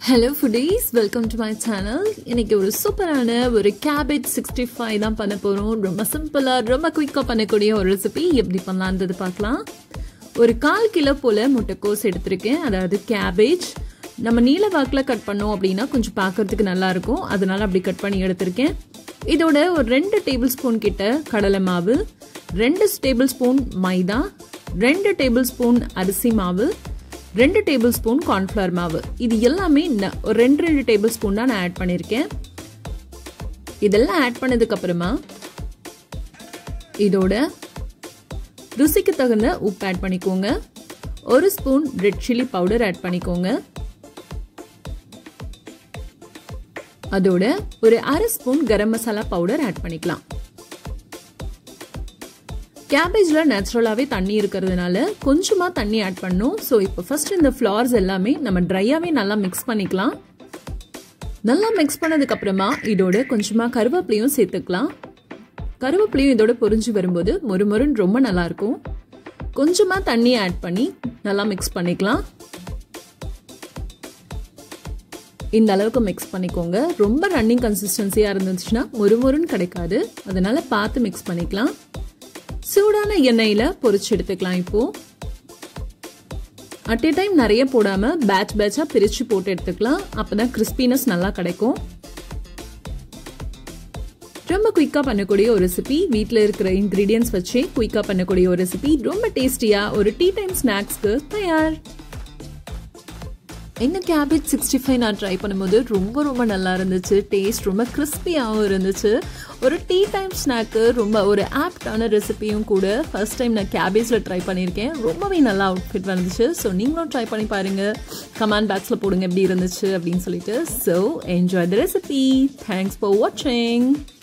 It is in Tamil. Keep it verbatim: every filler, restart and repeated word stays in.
Hello foodies, welcome to my channel. இன்னைக்கு ஒரு சூப்பரான ஒரு cabbage sixty-five தான் பண்ண போறோம். ரொம்ப சிம்பிளா ரொம்ப குயிக்கா பண்ணக்கூடிய ஒரு ரெசிபி எப்படி பண்ணலாம்ன்றது பார்க்கலாம். ஒரு கால் கிலோ போல முட்டைக்கோஸ் எடுத்துர்க்கேன். அதாவது cabbage நம்ம நீல வாக்குல கட் பண்ணோம் அப்படினா கொஞ்சம் பார்க்கிறதுக்கு நல்லா இருக்கும். அதனால அப்படி கட் பண்ணி எடுத்துர்க்கேன். இதோட ஒரு two tablespoon கிட்ட கடலை மாவு, two tablespoon மைதா, two tablespoon அரிசி மாவு, two tablespoon corn flour மாவு. இது எல்லாமே two two tablespoon தான் நான் ஆட் பண்ணிருக்கேன். இதெல்லாம் ஆட் பண்ணதுக்கு அப்புறமா இதோட ருசிக்கு தகுந்த உப்பு ஆட் பண்ணிக்கோங்க. ஒரு spoon red chilli powder add பண்ணிக்கோங்க. அதோட ஒரு அரை spoon garam masala powder add பண்ணிக்கலாம். கேபேஜ்ல நேச்சுரலாவே தண்ணி இருக்கிறதுனால கொஞ்சமா தண்ணி ஆட் பண்ணனும். சோ இப்போ ஃபர்ஸ்ட் இந்த ஃப்ளவர்ஸ் எல்லாமே நம்ம ட்ரையாவே நல்லா மிக்ஸ் பண்ணிக்கலாம். நல்லா மிக்ஸ் பண்ணதுக்கு அப்புறமா இதோட கொஞ்சமா கருவேப்பிலையும் சேர்த்துக்கலாம். கருவேப்பிலையும் இதோட பொரிஞ்சு வரும்போது மொறுமொறுன்னு ரொம்ப நல்லா இருக்கும். கொஞ்சமா தண்ணி ஆட் பண்ணி நல்லா மிக்ஸ் பண்ணிக்கலாம். இந்த அளவுக்கு மிக்ஸ் பண்ணிக்கோங்க. ரொம்ப ரன்னிங் கன்சிஸ்டன்சியா இருந்துச்சுன்னா மொறுமொறுன்னு கிடைக்காது. அதனால பார்த்து மிக்ஸ் பண்ணிக்கலாம். சூடான எண்ணெயில பொரிச்சு எடுத்துக்கலாம். இப்போ அட் ஏ டைம் நிறைய போடாம பேட்ச் பேட்சா பிரிச்சு போட்டு எடுத்துக்கலாம். அப்பதான் கிறிஸ்பினஸ் நல்லா கிடைக்கும். ரொம்ப குயிக்கா பண்ணக்கூடிய ஒரு ரெசிபி, வீட்ல இருக்கிற இன்கிரீடியன்ட்ஸ் வச்சு குயிக்கா பண்ணக்கூடிய ஒரு ரெசிபி, ரொம்ப டேஸ்டியா ஒரு டீ டைம் ஸ்நாக்ஸ்க்கு தயார். இந்த cabbage sixty-five நான் ட்ரை பண்ணும்போது ரொம்ப ரொம்ப நல்லா இருந்துச்சு. டேஸ்ட் ரொம்ப கிறிஸ்பியாகவும் இருந்துச்சு. ஒரு டீ டைம் ஸ்நாக்கு ரொம்ப ஒரு ஆப்டான ரெசிபியும் கூட. ஃபர்ஸ்ட் டைம் நான் கேபேஜ்ல ட்ரை பண்ணியிருக்கேன். ரொம்பவே நல்லா அவுட்ஃபிட் வந்துச்சு. ஸோ நீங்களும் ட்ரை பண்ணி பாருங்க. கமெண்ட் பாக்ஸில் போடுங்க எப்படி இருந்துச்சு அப்படின்னு சொல்லிட்டு. So enjoy the recipe. Thanks for வாட்சிங்.